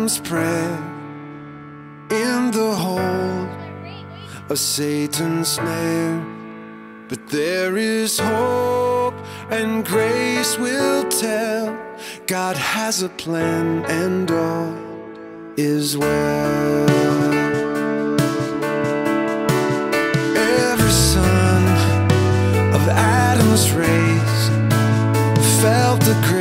Adam's prayer in the hold of Satan's snare. But there is hope, and grace will tell God has a plan, and all is well. Every son of Adam's race felt the grace